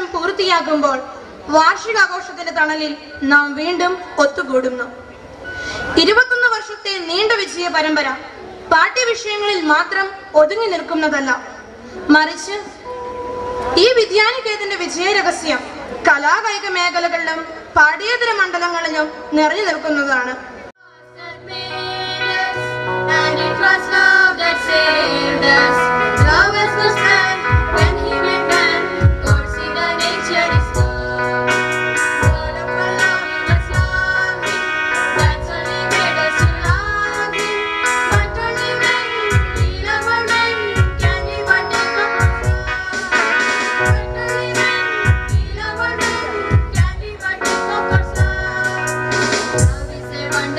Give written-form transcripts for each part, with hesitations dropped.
വർഷം പൂർത്തിയാകുമ്പോൾ വാർഷികാഘോഷത്തിന്റെ തണലിൽ നാം വീണ്ടും ഒത്തുകൂടുന്നു. 21 വർഷത്തെ നീണ്ട വിജയ പരമ്പര പാഠ്യവിഷയങ്ങളിൽ മാത്രം ഒതുങ്ങി നിൽക്കുന്നതല്ല, മറിച്ച് ഈ വിദ്യാനികേതന്റെ വിജയരഹസ്യം കലാകായിക മേഖലകളിലും പാഠ്യേതര മണ്ഡലങ്ങളിലും നിറഞ്ഞു നിൽക്കുന്നതാണ്. One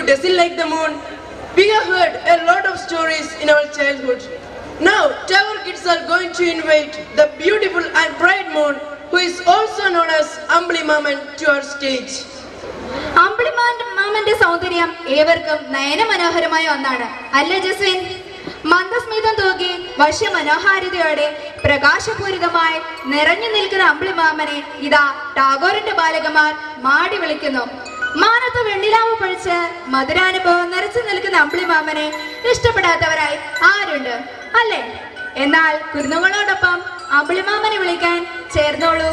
doesn't like the moon? We have heard a lot of stories in our childhood. Now, Tower kids are going to invite the beautiful and bright moon, who is also known as Ambli Maman, to our stage. Ambli Maman's സൗന്ദര്യം ഏവർക്കും നയനമനോഹരമായ ഒന്നാണ് അല്ലേ ജസ്വിൻ? മന്ദസ്മിതം തൂകി വശ്യമനോഹാരിതയോടെ പ്രകാശപൂരിതമായി നിറഞ്ഞു നിൽക്കുന്ന അമ്പിളി മാമനെ ഇതാ ടാഗോറിന്റെ ബാലകന്മാർ മാടി വിളിക്കുന്നു. മാനത്ത് വെണ്ണിലാവ് പഴിച്ച് മധുരാനുഭവം നിറച്ചു നിൽക്കുന്ന അമ്പിളി മാമനെ ഇഷ്ടപ്പെടാത്തവരായി ആരുണ്ട് അല്ലേ? എന്നാൽ കുരുന്നുകളോടൊപ്പം അമ്പിളി മാമനെ വിളിക്കാൻ ചേർന്നോളൂ.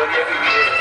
खबरिया की भी है।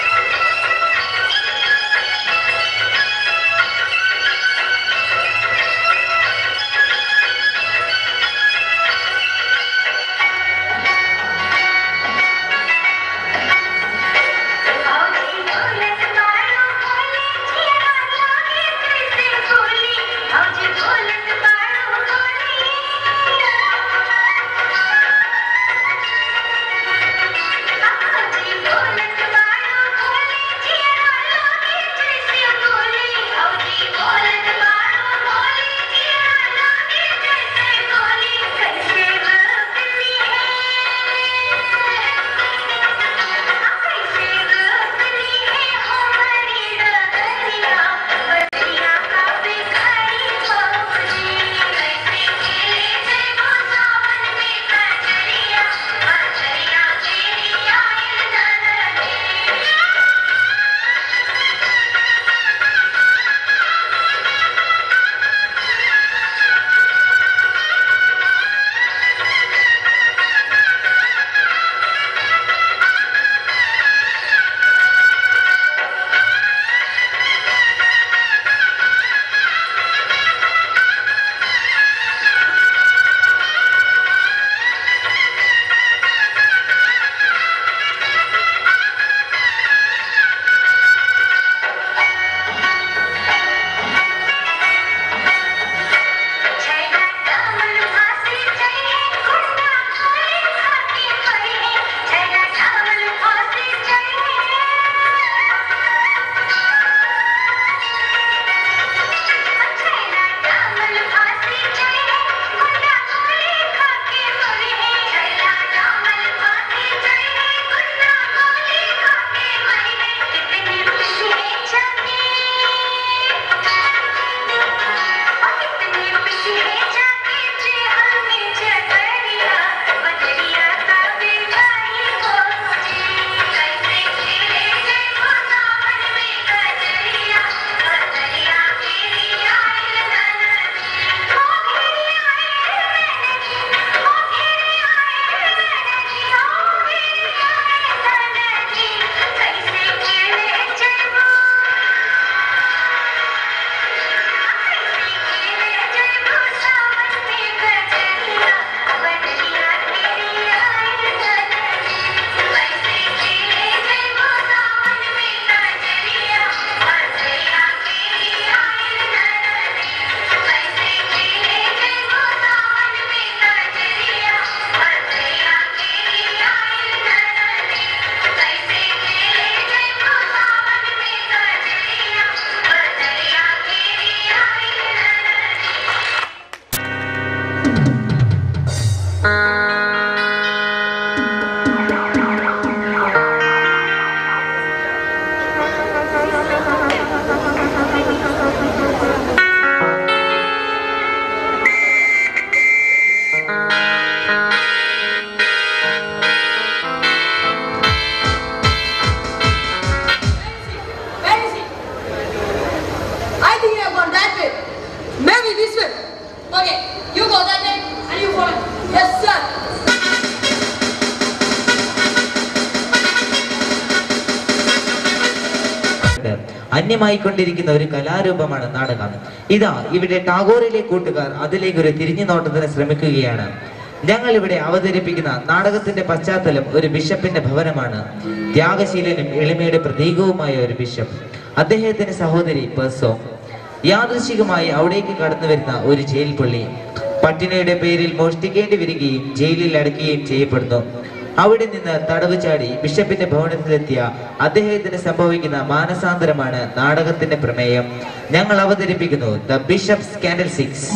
അന്യമായിക്കൊണ്ടിരിക്കുന്ന ഒരു കലാരൂപമാണ് നാടകം. ഇതാ ഇവിടെ ടാഗോറിലെ കൂട്ടുകാർ അതിലേക്കൊരു തിരിഞ്ഞു നോട്ടത്തിന് ശ്രമിക്കുകയാണ്. ഞങ്ങൾ ഇവിടെ അവതരിപ്പിക്കുന്ന നാടകത്തിന്റെ പശ്ചാത്തലം ഒരു ബിഷപ്പിന്റെ ഭവനമാണ്. ത്യാഗശീലനും എളിമയുടെ പ്രതീകവുമായ ഒരു ബിഷപ്പ്, അദ്ദേഹത്തിന് സഹോദരി പെർസോ. യാദൃശികമായി അവിടേക്ക് കടന്നു വരുന്ന ഒരു ജയിൽ പുള്ളി പട്ടിണിയുടെ പേരിൽ മോഷ്ടിക്കേണ്ടി വരികയും ജയിലിൽ അടയ്ക്കുകയും ചെയ്യപ്പെടുന്നു. അവിടെ നിന്ന് തടവ് ചാടി ബിഷപ്പിന്റെ ഭവനത്തിലെത്തിയ അദ്ദേഹത്തിന് സംഭവിക്കുന്ന മാനസാന്തരമാണ് നാടകത്തിന്റെ പ്രമേയം. ഞങ്ങൾ അവതരിപ്പിക്കുന്നു the bishop's candlesticks.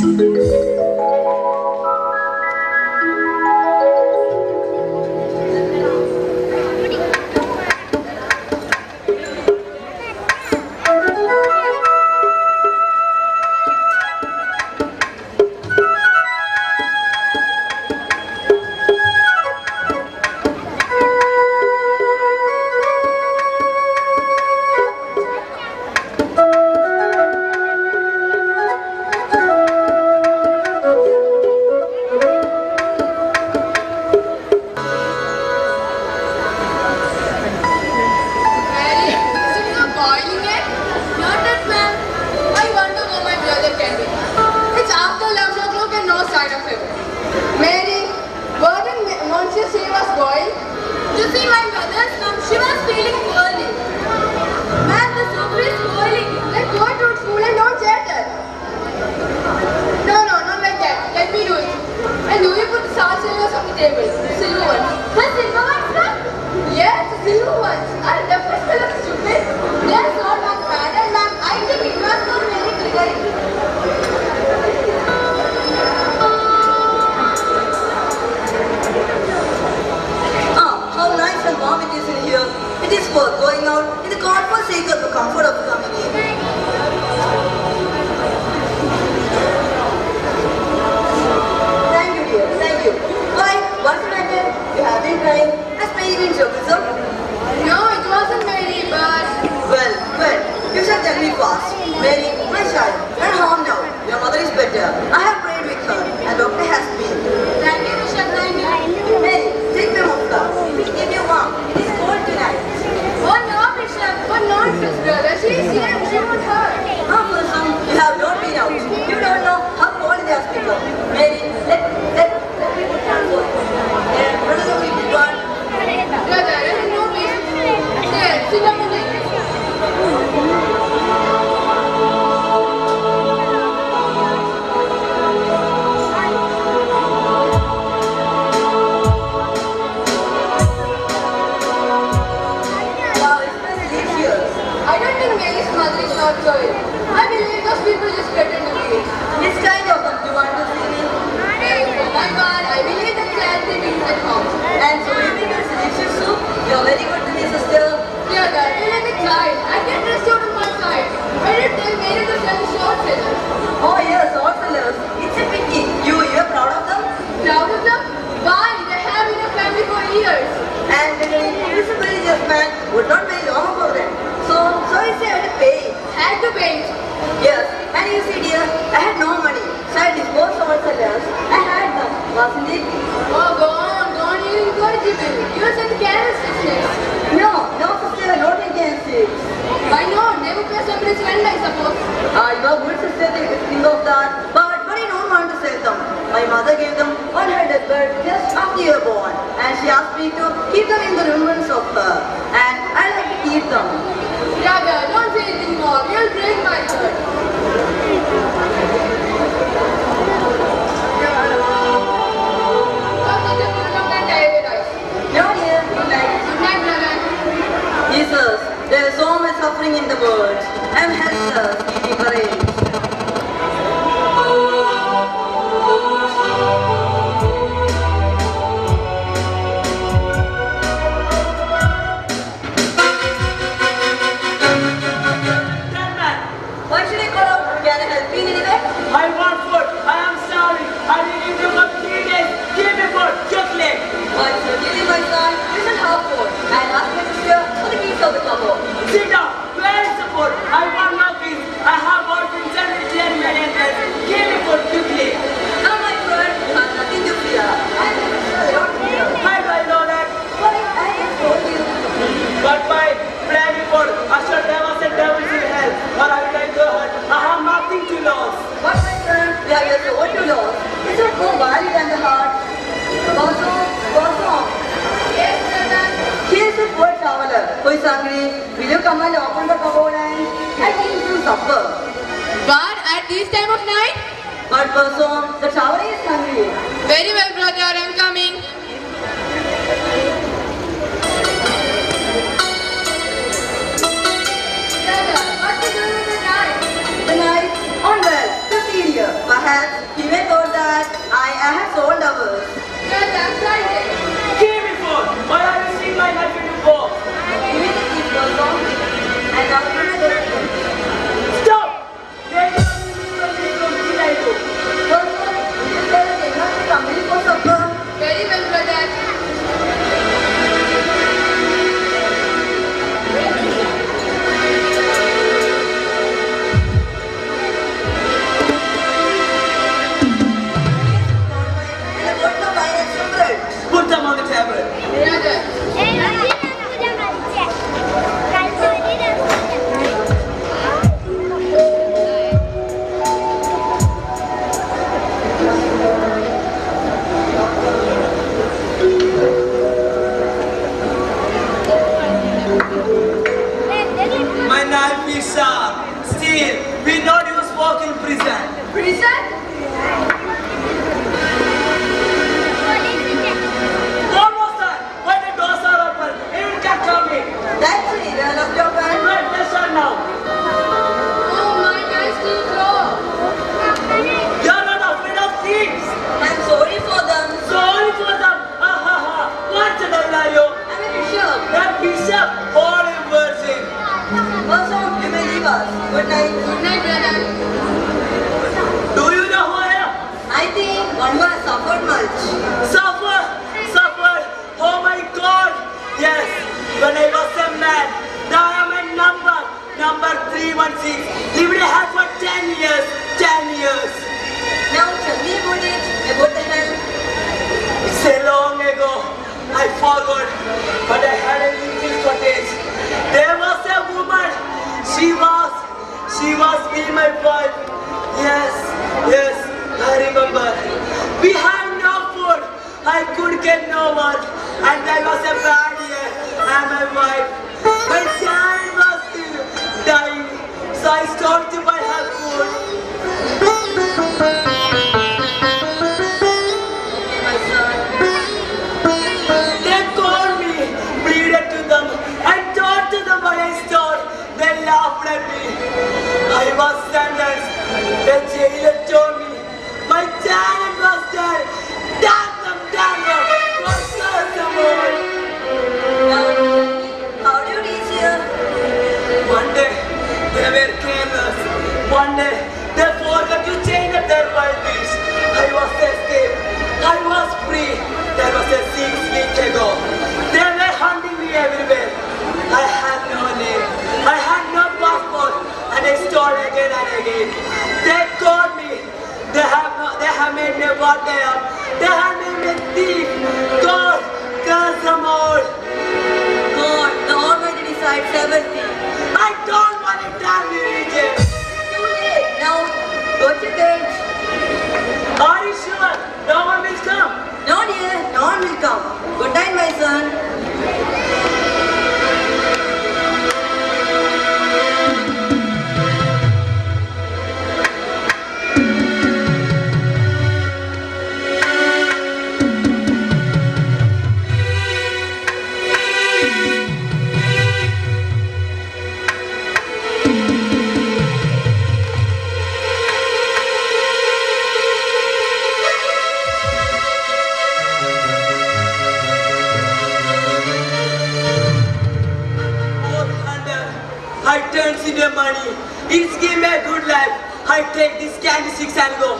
It is worth going out in the comfort sake of the comfort of coming in. Thank you, dear. Thank you. Why? What's the matter? You have been crying. Has Mary been troublesome? No, it wasn't Mary, but... Well, you shall tell me fast. Mary, my child, at home now. Your mother is better. I have prayed with her, and doctor has been. Thank you, Bishop, thank you. Mary, take them off now. Keep your mom. It is cold tonight. Oh no, Bishop, what nonsense, brother. She is here, she won't hurt. How person, you have not been out. You don't know how cold it has become. Mary, let me put down for you. There, brother, we did one. Brother, there is no place. There, sit down and take it. Wow, it's been delicious. I don't think Mary's mother is not sorry. I believe those people just pretend to be. It's kind of them. You want to see me? My God, I believe that charity means at home. And so you think it's delicious soup? You're very good to me, sister. Dear God, you're like a child. I can't rest you on my side. I did tell Mary to sell short sellers. Oh yes, all sellers. It's a pity. You're proud of them? Proud of them? Why? They have been a family for years. And this very just man would not very long for them. So he said I had to pay. Had to pay. Yes, and you see dear, I had no money. So I disposed all sellers. I had them, wasn't it? Oh, go on, you encourage me. You're such a careless business. No, sister, not against it. Why not? Never pay somebody's rent, I suppose. You are good sister, think of that. But I don't want to sell them. My mother gave them on her deathbed just after you were born. And she asked me to keep them in the remembrance of her. And I like to keep them. Brother, don't say anything more. You'll break my heart. Come to the program and diabetes. No dear, good night. Good night, brother. Jesus, there is so much suffering in the world. And help us, give me courage. Why should I call out? Can I help you in any way? I want food. I am sorry. I didn't eat you for 3 days. Give me food. Quickly. Why, certainly, my son, you should have food. And ask my sister for the keys of the cupboard. Sit down. Where is the food? I want no peace. I have worked in 10 million years. Give me food quickly. Now, my friend, you have nothing to fear. I am not fear. How do I know that? Why, I have told you. But by praying for I shall never set devils in hell. Or I will go hurt. I have nothing to lose. But, my friend, we are your soul to lose. It's not more valid than the heart. Also, Yes, brother. here's the poor traveler who is hungry. Will you come and open the cupboard and give him some supper? But at this time of night? But person, the traveler is hungry. Very well, brother. I'm coming. Brother, what to do with the night? The night, unwell, to see here. Perhaps he may thought that I have sold ours. Brother, I'm Friday. Give me food. Or I will see my life in you go. Give me the keys, person. And now you may go. Stop. There is nothing from Chile. Person, you tell us enough to come in for supper. Very well, brother. And I got the wine and some bread. Put them on the table. Brother. My knife is sharp. Still, we not use fork in prison. Prison? Almost done. When the doors are open, you can come in. That's it, I love your friend. Right, let's start now. Oh, my God, still closed. You're not afraid of thieves. I'm sorry for them. Sorry for them. Ha ha ha. What's the devil are you? I'm a bishop. That bishop. Oh, night. Good night, brother. Do you know who I am? I think one who has suffered much. Suffer! Suffer! Oh my God! Yes, when I was a man, now I am a number 316. Lived in hell for 10 years. 10 years. Now tell me about it, about the hell. It's a long ago. I forgot, but I had a little cottage. There was a woman. She was me, my wife. Yes, I remember. We had no food. I could get no one, and I was a bad year. And my wife, my child was dying, so I stopped to buy her food. My son. They called me, pleaded to them, and told to them what I stole. They laughed at me. I was sentenced. The jailer told me my child was dead. Damn them, God curse them all. Now tell me, how do you reach here? One day, they were careless. One day, they forgot to change up their wild beast. I was escaped. I was free. That was a 6 weeks ago. They were hunting me everywhere. I had no name. I had no passport. And I stole again and again. They caught me. They have made me what I am. They have made me thief. God, curse them all. God, the Almighty decides everything. I don't want to damn you, Vijay. Too late. Now, go to bed. Are you sure? No one will come. No dear, no one will come. Good night, my son. I turns into money. It's give me a good life. I take this candy sticks and go.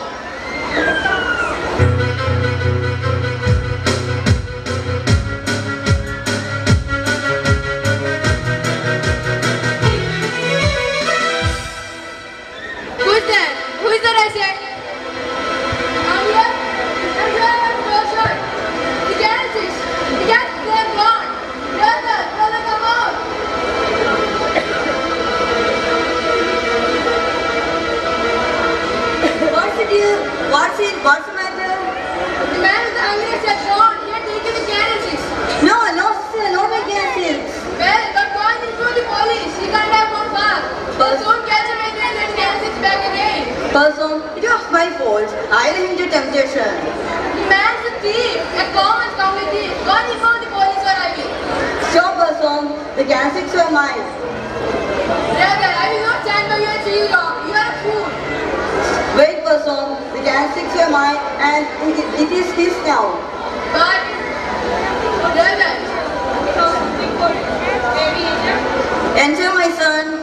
Who's there? Who is that I said? I'm here. I'm here. I'm closer. The Genesis. They're gone. Brother, come out. What's it, dear? What's the matter? The man with the hungry has gone. He had taken the Genesis. No, sir, no my gases. Well, but going into the police. He can't have gone far. But soon catch him again and Genesis back again. Person, it was my fault. I led him to temptation. The man's a thief. A common county thief. Gone before the police arriving. Stop, person. The gases were mine. Brother, I will not stand by you and see you wrong. You are a fool. Wait, person. The gases were mine and it is his now. But, brother, Enter, my son.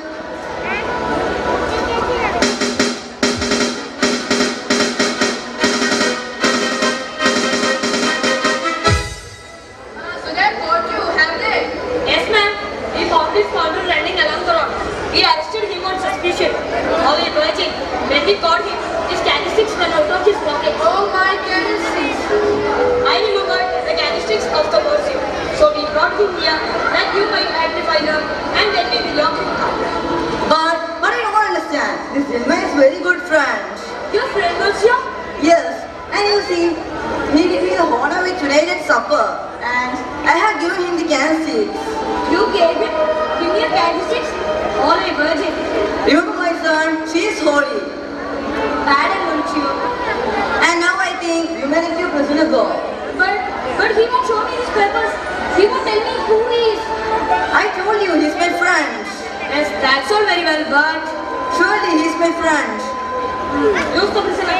so they caught you, have they? Yes, ma'am. We found this scoundrel running along the road. We arrested him on suspicion. However, when we caught him, his candlesticks fell out of his pocket. Oh my goodness. I remembered the candlesticks of the worship. So we brought him here that you might magnify them and then we will lock him up. But I don't understand. This gentleman is very good friend. Your friend was here? Yes, and you see, he gave me the honor with tonight at supper, and I have given him the candlesticks. You gave him? Give me a candlesticks? All a virgin. Remember, my son, she is holy. Pardon, won't you? And now I think you may let your prisoner go. But he won't show me his papers. He won't tell me who he is. I told you, he's my friend. Yes, that's all very well, but Surely he's my friend. use the prisoner.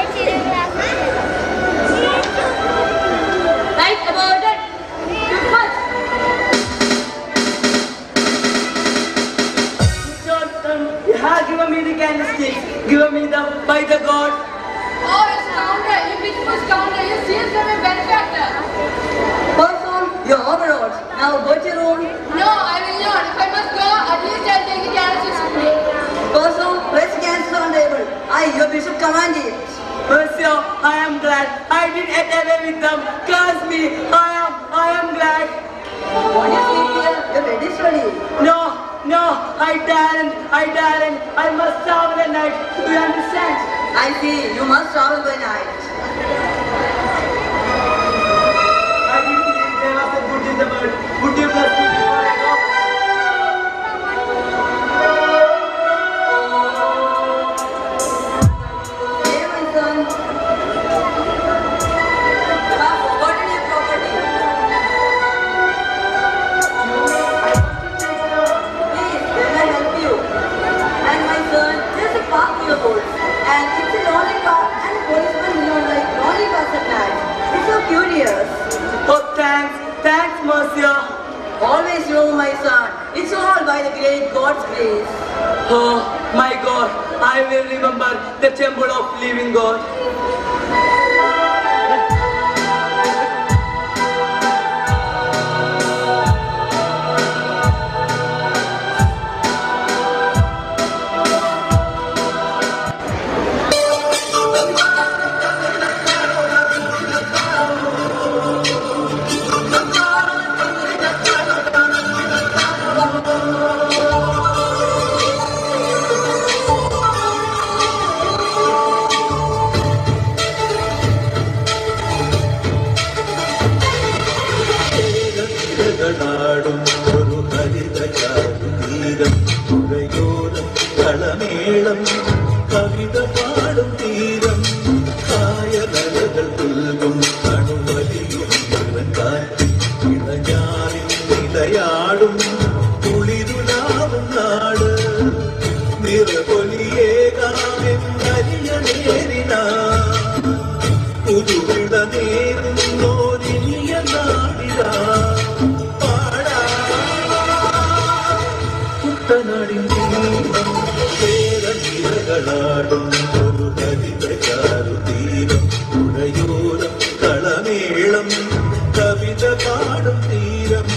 Right about it. You first. You have given me the candy given me them by the God. Oh, you scoundrel! You pitiful scoundrel! You steal from your benefactor! Person, you're overawed. Now go to your room. No, I will not. If I must go, at least I'll take the candlesticks with me. Person, place the candles on the table. I, your bishop, command it. Monsieur, I am glad. I did get away with them. Curse me. I am glad. What is it here? Your bed is ready. No, I daren't. I must travel at night. Do you understand? I see. You must travel by night. I didn't believe there was a good in the world. Would you bless me before I go? Hey, my son. You have forgotten your property. Please, let me help you. And my son, there's a park near boats. And it's a lonely park, and the policemen don't like lonely parks at night. It's so curious. Oh, thanks, Monsieur. Always know, my son. It's all by the great God's grace. Oh, my God, I will remember the temple of living God. ും ഒരു ഹരിതീരം പുഴയോരം കളമേളം കവിത പാടും തീരം കായകലകൾ പുൽകും കണുവലിയും കാറ്റും ഇളഞ്ഞാറിൽ നിലയാടും കുളിരുലാവും നാട് നിറപൊലിയേകാമെന്നരിയ നേരിന പുതുവിട നേരുന്നോരിയ നാടിനാ ും ഒരു ഹരിതചാരുതീരം പുഴയോരം കളമേളം കവിത പാടും തീരം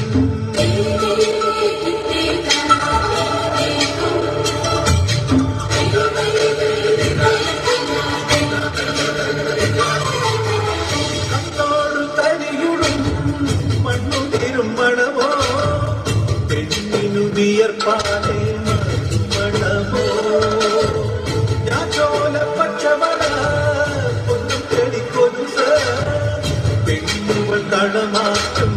കണ്ണോടു തരിയുടും മണ്ണുതിരും മണമോ പെണ്ണിനു വിയർപ്പാനേ മണമോ പെണ്ണുകൾ കളമാറ്റും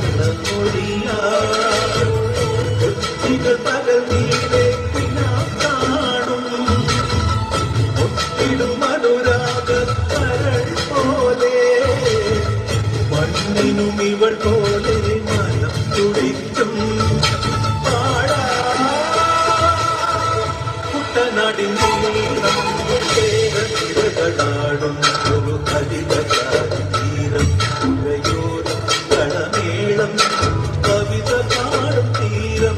കള്ളമൊഴിയാൾ പകൽ നീലെ കാണും ഒത്തിടും അനുരാഗ കരൾ പോലെ മണ്ണിനും ഇവൾ പോലെ മനം തുടിക്കും പാടാ കുട്ടനാടിൻ ും ഒരു ഹരിതീരം പുഴയോരം കളമേളം കവിത പാടും തീരം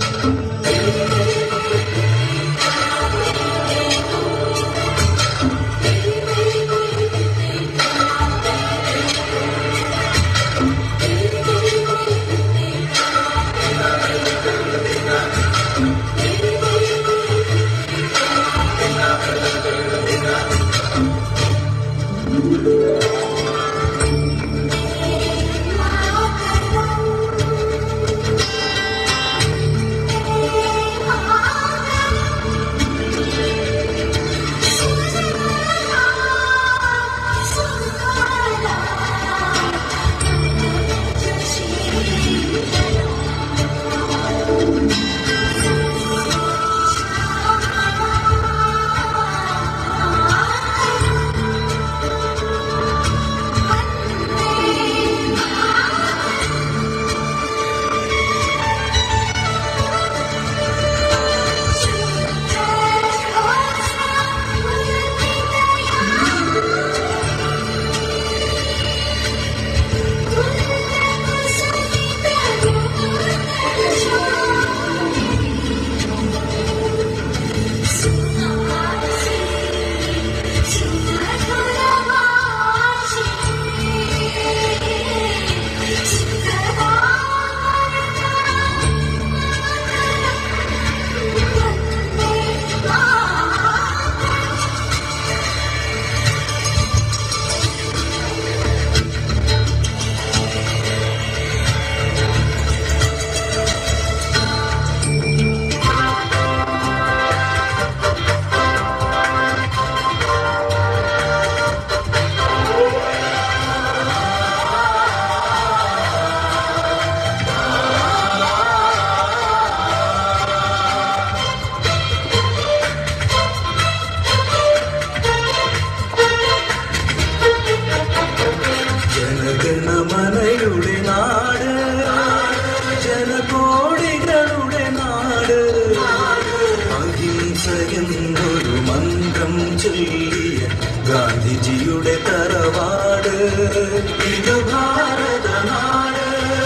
ചൊല്ലിയ ഗാന്ധിജിയുടെ തറവാട് ഇത് ഭാരതനാട്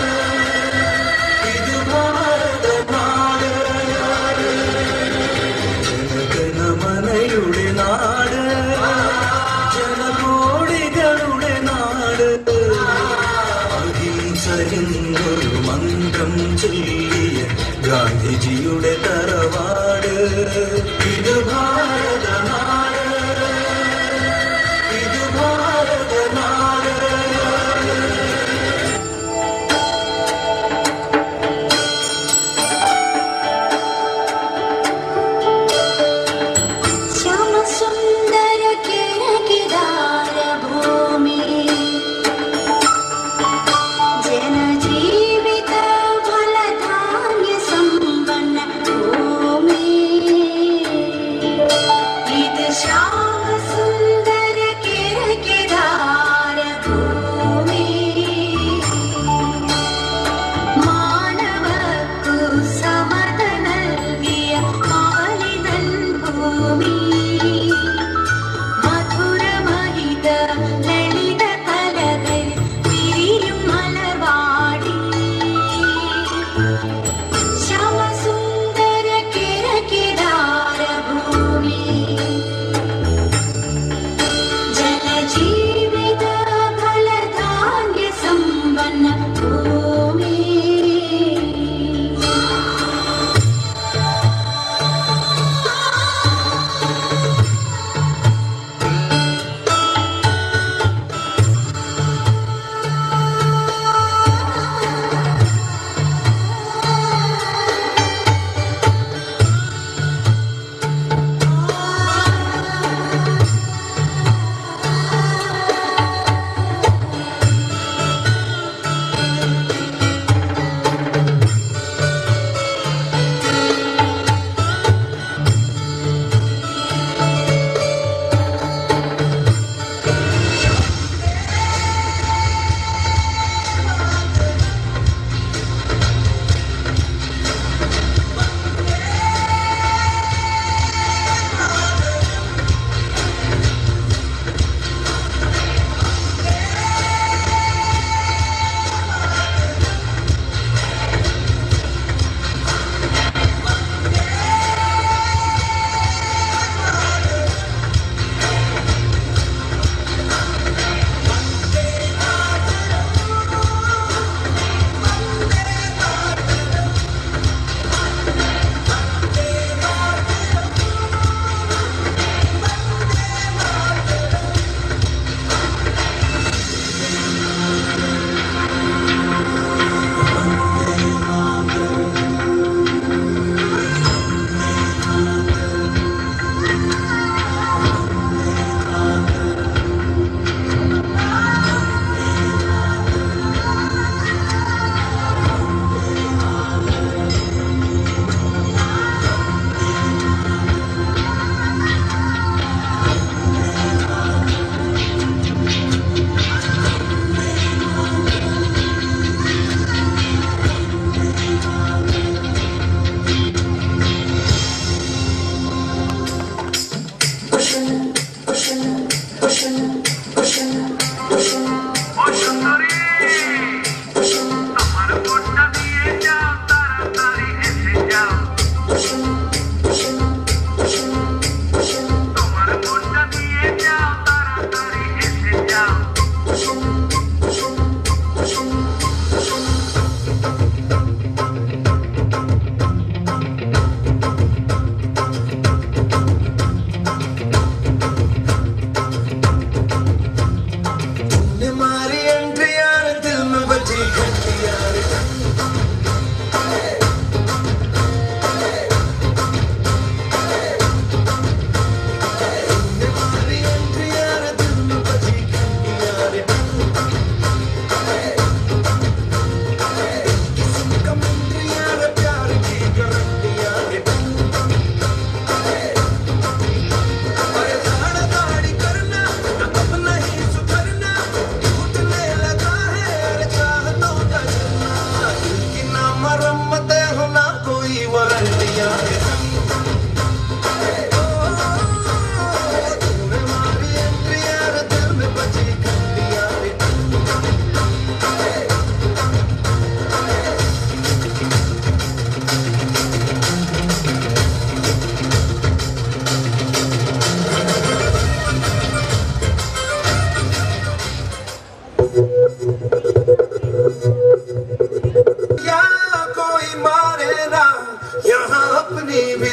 ഇത് ഭാരതനാട് ജനഗണമനയുടെ നാട് ജനകോടികളുടെ നാട് അഹിംസയെന്നൊരു മന്ത്രം ചൊല്ലിയ ഗാന്ധിജിയുടെ തറവാട് ഇത് ഭാരതനാട് ഇത് ഭാരതനാട് ശ്യാമസുന്ദര കിഴക്കിതാര ഭൂമി ജനജീവിത ഫലധാന്യ സമ്പന്ന ഭൂമി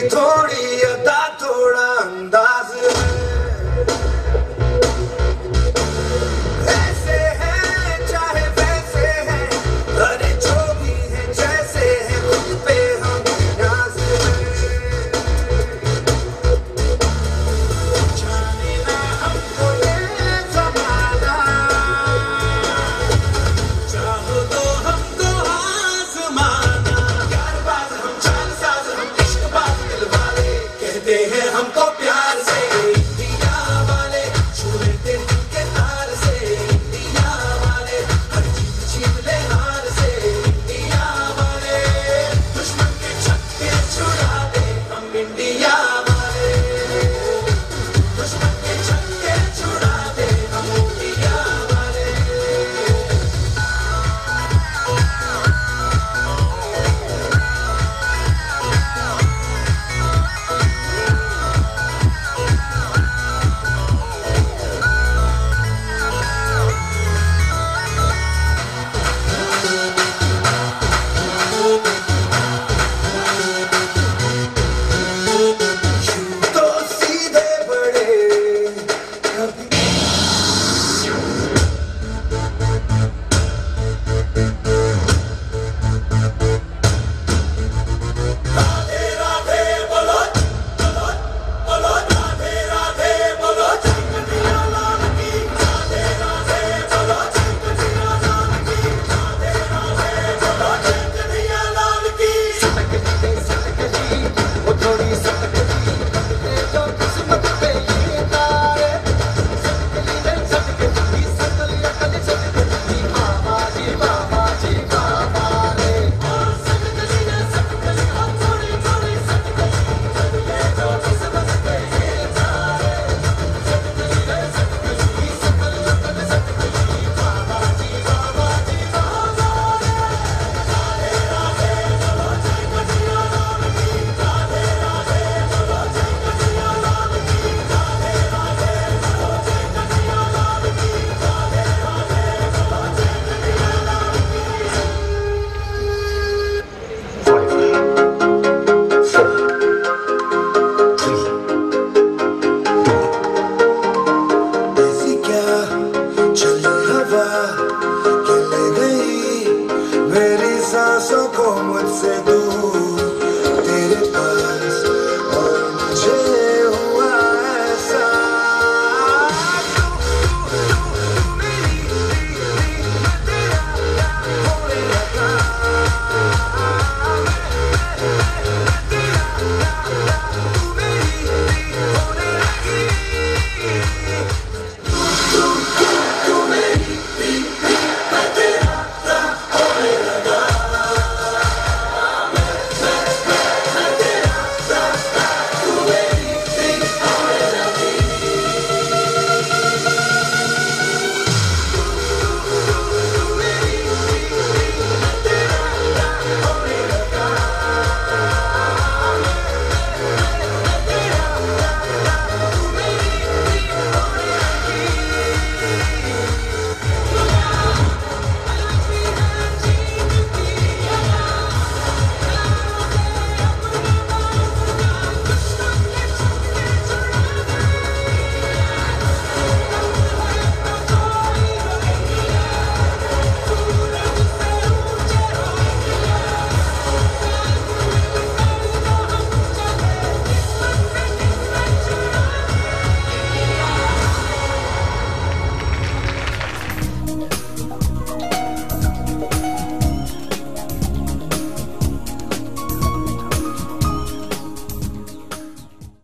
थोड़ी